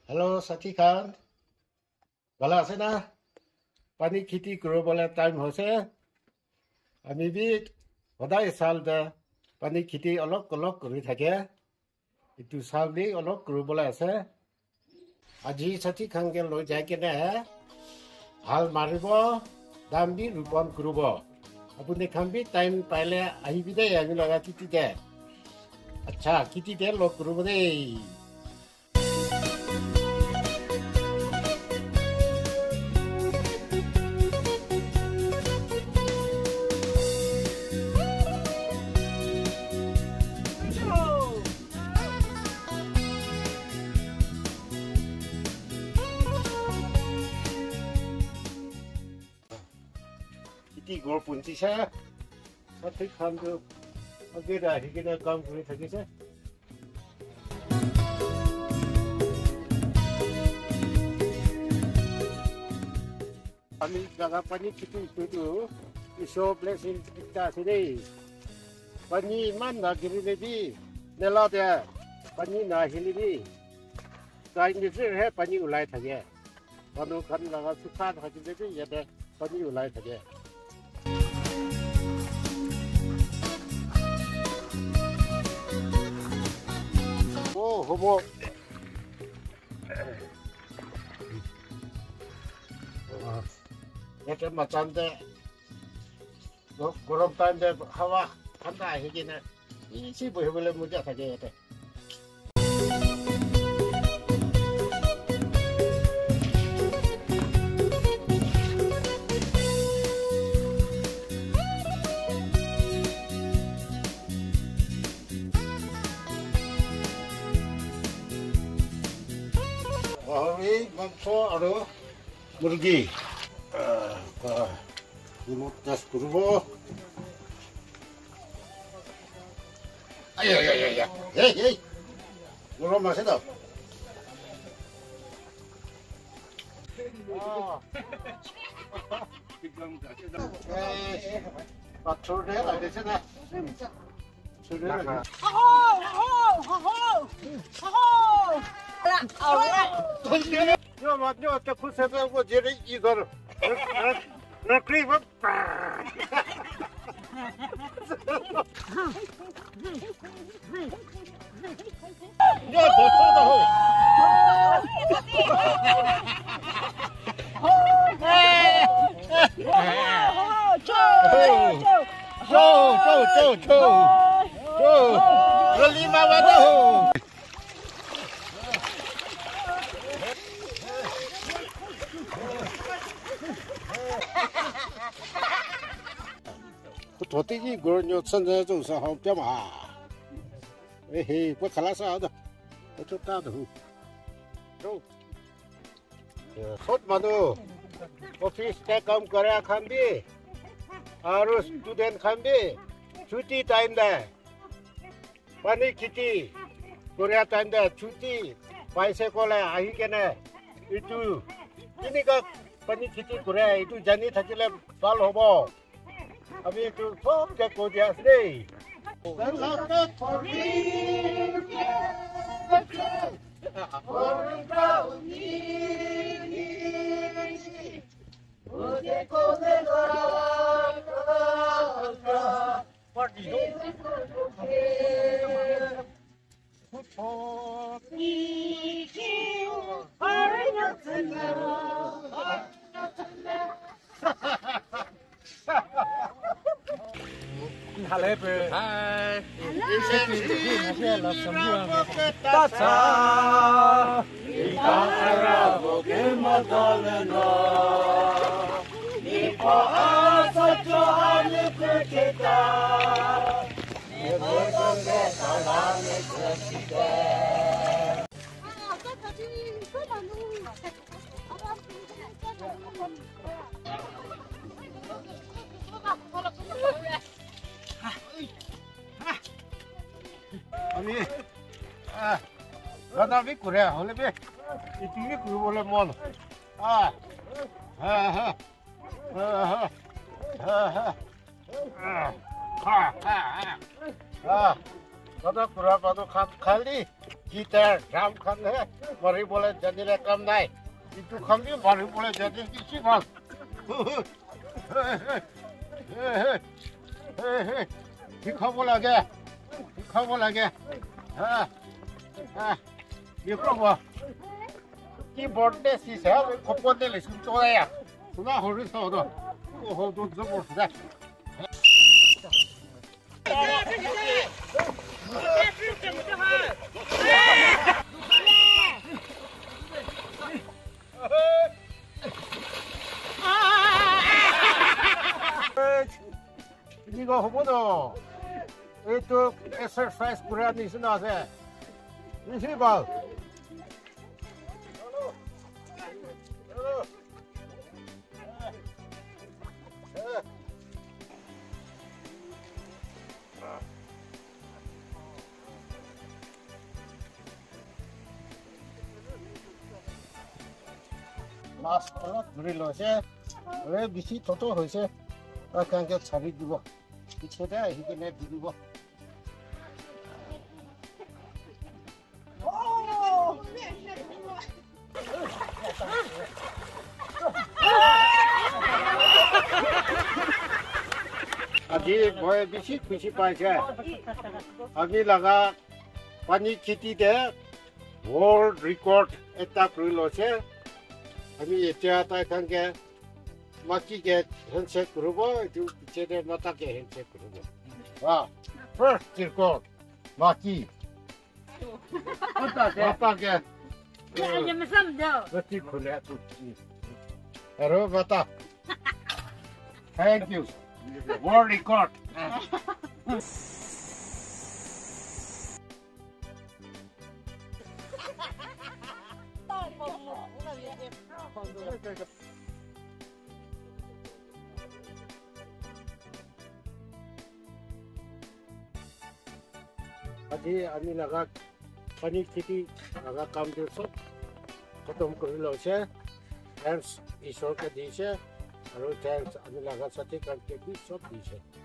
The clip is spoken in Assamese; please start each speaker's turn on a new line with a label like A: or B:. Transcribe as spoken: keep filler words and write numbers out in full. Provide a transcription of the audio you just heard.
A: Hello, Sati Khan. Bala ase na? Pani khiti kurobole time hoise. Ami bi hodai sal da pani khiti olok olok kori thake. Itu sal bi olok kurobole ase. Aji Sati Khan ke loi jai ke ne hal maribo dam bi rupon kurobo. Apune khan bi time paile ahi bi de ami laga khiti de. Acha khiti de lok kurobo de. Kiti gor punci saya, Sati Khan tu, agar dah kita काम kuri thaki saya. Kami jaga pani kiti itu tu, iso blessing kita sini. Pani mana kiri ni, nela dia, pani nah hili ni. Kain ni sih he pani ulai thaki. Kalau kan jaga sukan hati ni, ya deh pani ulai thaki. Oh, homo. Itu macam tu, korom time tu hawa panas lagi na. Isi boleh boleh muda saja itu. Ini mangso ada murgi. Ini tes kurbo. Ayo ayo ayo ayo. Hei hei. Belum masih dah. Pak Surya ada di sana. Surya.
B: Ho ho ho ho ho.
A: Yo mat yo te khuse pe ko jeri idhar nakli ba yo dosto to ho cho cho cho cho cho lima wa to Tôi thấy cái người nhớ sinh ra trong xã hội cho mà, ê hê, có khá là sao đó, tôi chốt ta được, đâu, sốt mà đâu, office cái काम करे खान भी, और student खान भी, छुट्टी time dah, पानी खिची, Korea time dah, छुट्टी, पैसे को ले आही के ने, itu, ini kan पानी खिची Korea itu jadi थकी ले बाल होबो. Abi itu sok jago dia sendiri. Selamat pagi. Orang kau ini, udah kau dengar kata pagi. Hari yang senang. Hai. Hai. Ini love semua. Tata. Ika Arab ke madalna. Ika asal hal kita. Berbagai salam kita. Ah, kau tadi kau malu. Apa Ami, ah, kata bi Korea, oleh bi, itu ni kuru boleh mon, ah, ha ha, ha ha, ha ha, ha ha ha, ah, kata Korea pada kali, gitar drum khan he mari bole jadi le kam nai itu khan bi mari bole jadi kichi bal ki khabo lage ki khabo lage ha ha ye probo ki birthday si sa khopon de le sun chola ya suna hori sa do ho do zo bo sa 이거 호보도 또 exercise 그래야 되지 나세 이시 봐 মাছ অলপ ধৰি লৈছে এই বেছি ততো হৈছে কাংকে ছাবি দিব পিছতে আহি কিনে দি দিব আজি মই বেছি খুশি পাইছে আমি লগা পানী খেতিতে ৱৰ্ল্ড ৰেকৰ্ড এটা কৰি লৈছে আমি এতিয়া তাই কাংকে মাকিকে হেণ্ডশেক কৰিব এইটো পিছতে মাতাকে হেণ্ডশেক কৰিব বাহ ফাৰ্ষ্ট ৰেকৰ্ড মাকি মাতাকে মাতাকে
B: Ya me samdo.
A: বেছি খুলে আৰু মাতা থ্যাংক ইউ ৱৰ্ল্ড ৰেকৰ্ড আজি আমি লগা পানী খেতি লগা কামটো চব খতম কৰি লৈছে থেংকছ ঈশ্বৰকে দিছে আৰু থেংকছ আমি লগা সাথী কামকে বি চব দিছে